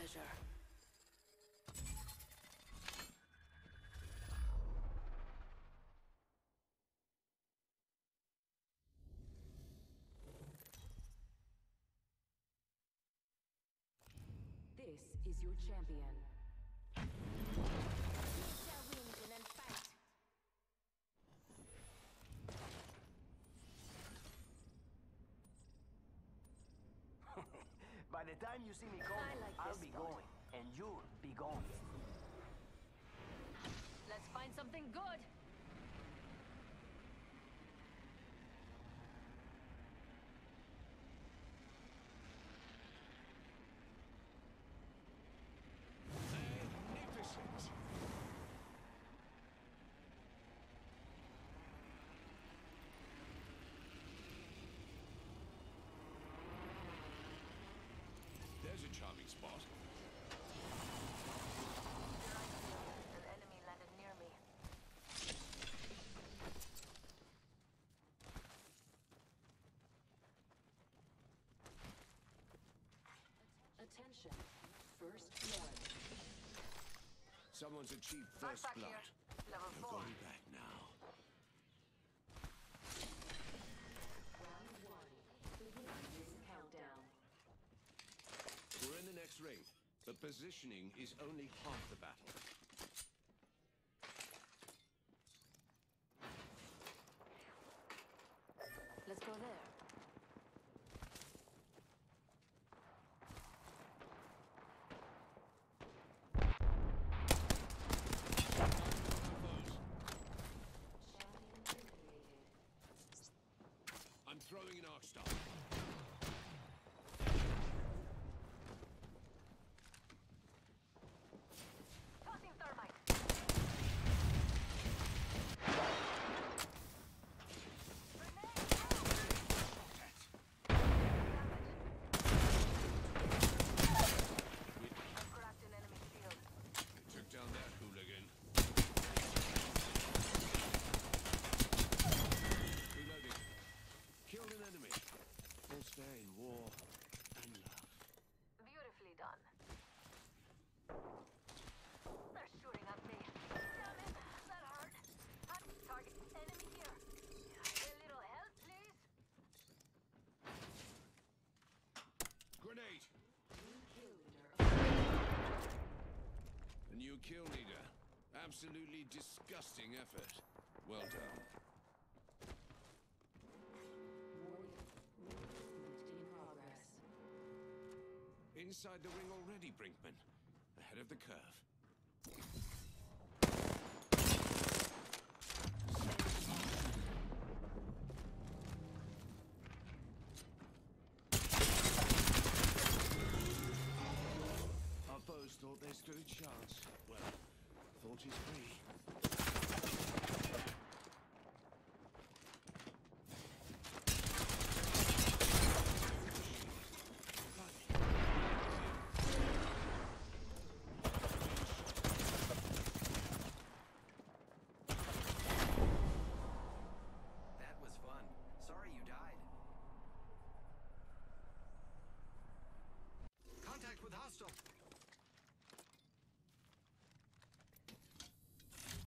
pleasure. This is your champion. We shall win and then fight. By the time you see me coming, like I'll this be spot. going, and you'll be gone. Let's find something good. Magnificent! There's a charming spot. An enemy landed near me. Attention. First blood. Someone's achieved first Backpack blood. here. Level No 4. going back now. Round 1. Beginning this countdown. We're in the next raid, but positioning is only half the battle. Let's go there. Champion eliminated. I'm throwing an arc star. Tossing thermite. I've cracked an enemy shield. I took down that hooligan. Reloading. Killed an enemy. All stay in war and love. Beautifully done. They're shooting at me. Damn it, that hurt. Hot target. Enemy here. A little help, please. Grenade! New kill leader. A new kill leader. Absolutely disgusting effort. Well done. Warning. Movement in progress. Inside the ring already, Brinkman. Ahead of the curve.